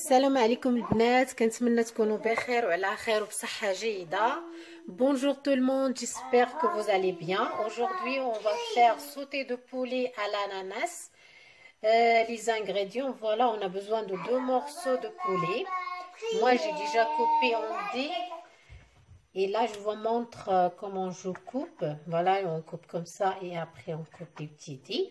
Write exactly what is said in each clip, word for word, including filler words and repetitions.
السلام عليكم البنات، كنتمنى تكونوا بخير وعلى خير وبصحة جيدة. Bonjour tout le monde, j'espère que vous allez bien. Aujourd'hui, on va faire sauté de poulet à l'ananas. Euh, les ingrédients, voilà, on a besoin de deux morceaux de poulet. Moi, j'ai déjà coupé en dés. Et là, je vous montre euh, comment je coupe. Voilà, on coupe comme ça et après on coupe des petits dés.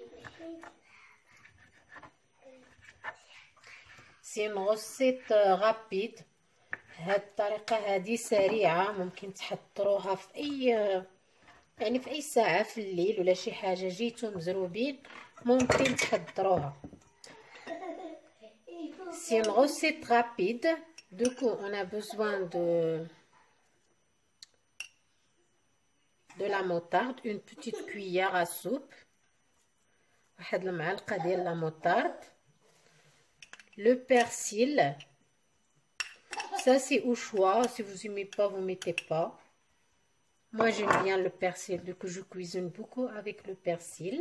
سي غوسيت رابيد. هاد الطريقه هذه سريعه، ممكن تحضروها في اي يعني في اي ساعه في الليل ولا شي حاجه جيتو مزروبين ممكن تحضروها. سي une recette rapide. Du coup, on a besoin de de la moutarde, une petite cuillère à soupe, واحد المعلقه ديال لا مoutarde. Le persil, ça c'est au choix, si vous aimez pas, vous mettez pas. Moi j'aime bien le persil, du coup je cuisine beaucoup avec le persil.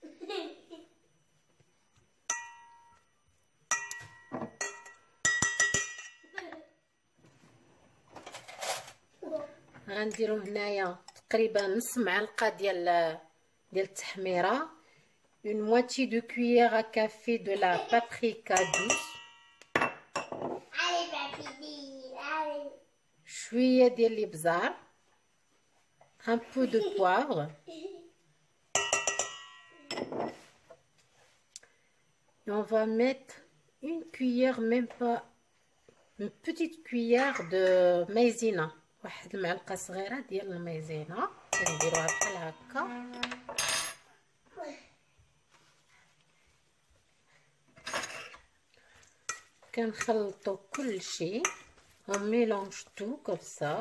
غنديرو هنايا تقريبا نص معلقه ديال ديال التحميره. Une moitié de cuillère à café de la paprika douce. شوية ديال الابزار. Un peu de poivre. Et on va mettre une cuillère, même pas, une petite cuillère de maïzena. واحد المعلقة صغيرة ديال المايزينا كنديروها بحال هكا. كنخلطو كل شيء. On mélange tout comme ça.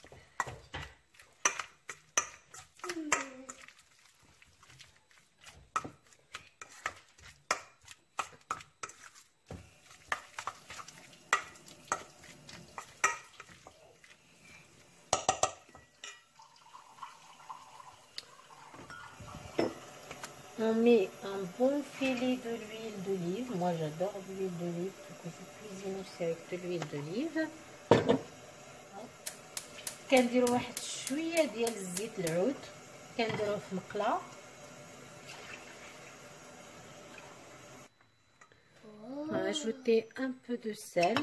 On met un bon filet de l'huile d'olive. Moi j'adore l'huile d'olive, donc je cuisine aussi avec de l'huile d'olive. كنديروا واحد شويه ديال الزيت العود، كنديروه في مقله. On va ajouter un peu de sel.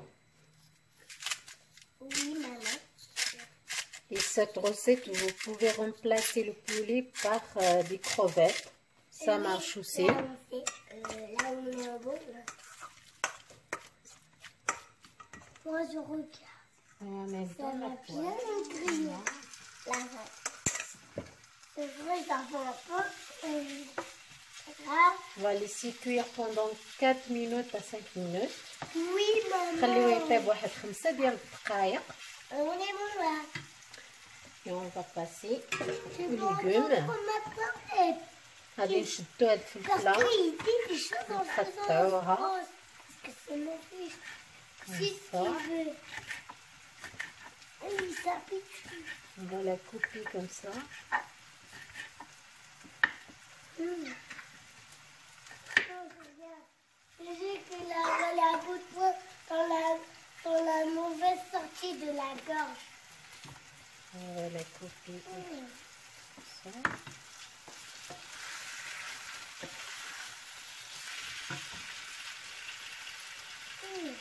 Et cette recette, vous pouvez remplacer le poulet par euh, des crevettes. Ça marche aussi. Là, on fait, euh, là, on est en bon, là. Moi, je regarde. On met Ça dans va la bien poêle. griller. Là, c'est vrai, ça fait un peu. Euh, là. On va laisser cuire pendant quatre minutes à cinq minutes. Oui, maman. خليوه يطيب واحد خمسة ديال الدقائق. On est bon là. Et on va passer C'est aux bon, légumes. on a parlé. غادي نشدو هاد Parce الفلفله qu'il dit des choses en faisant نقطعوها. rose. Parce que c'est mon fils. Si tu veux. Il s'habitue. On va la couper comme ça. Mmh. Oh, regarde. Je sais que là, la goutte dans la, dans la mauvaise sortie de la gorge. On va la couper comme Mmh. ça. Mmh.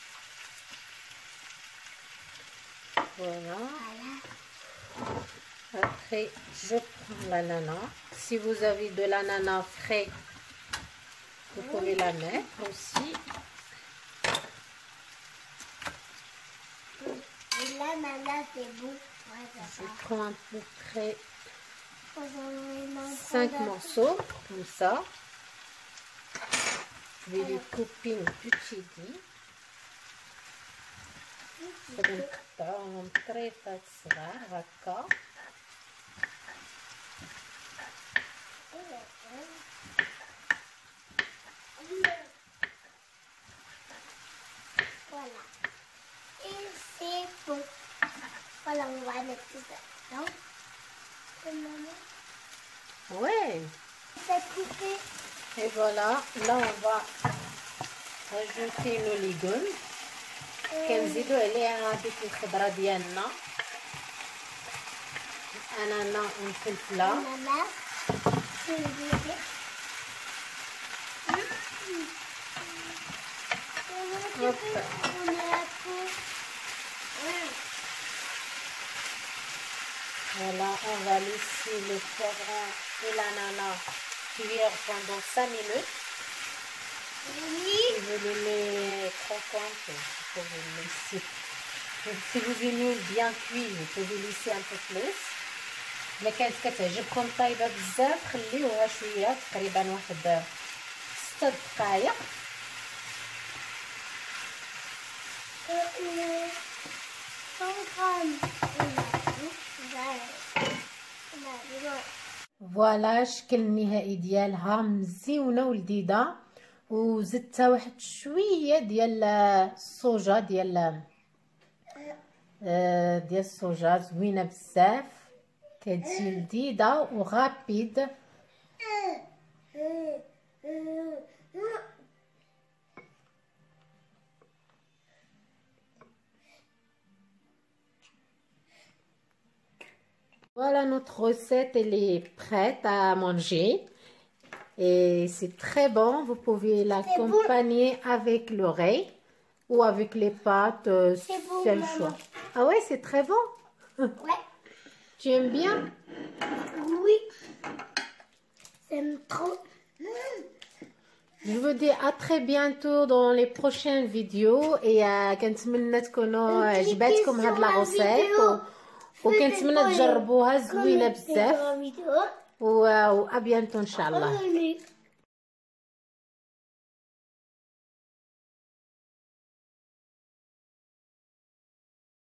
Voilà. Voilà. Après, je prends l'ananas. Si vous avez de l'ananas frais, vous pouvez la mettre aussi. Et là, l'ananas, c'est bon. Ouais, ça Je va. prends à peu près Faut en cinq prendre un morceaux, comme ça. Je vais les couper en petits dés. غادي نقطعوهم طريفات صغار هكا. Voilà. Et c'est bon. Voilà, on va mettre tout ça dedans. Comme maman. Ouais. C'est coupé. Et voilà, là on va اجوتي لو ليغون كنزيدو عليها ديك الخضره ديالنا الانانا والفلفله Voilà, on va laisser le poivron et l'ananas cuire pendant cinq minutes. Oui. Si vous l'aimez croquante, vous pouvez le laisser. Si vous aimez bien cuit, vous pouvez laisser un peu plus. إلا كانت كتعجبكم طايبة بزاف خليوها شوية تقريبا واحد ستة دقائق. فوالا الشكل النهائي ديالها مزيونه ولذيذه وزدتها واحد شويه ديال الصوجا ديال ديال الصوجا زوينه بزاف كتجي لذيذه وغابيد. Voilà, notre recette, elle est prête à manger et c'est très bon. Vous pouvez l'accompagner bon. Avec l'oreille ou avec les pâtes, c'est bon, le choix. Ah ouais, c'est très bon. Ouais. Tu aimes bien? Oui. J'aime trop. Je vous dis à très bientôt dans les prochaines vidéos et كنتمنى تكونوا عجباتكم هاد لا غوسيت وكنتمنى تجربوها زوينه بزاف و ابيانتو ان شاء الله.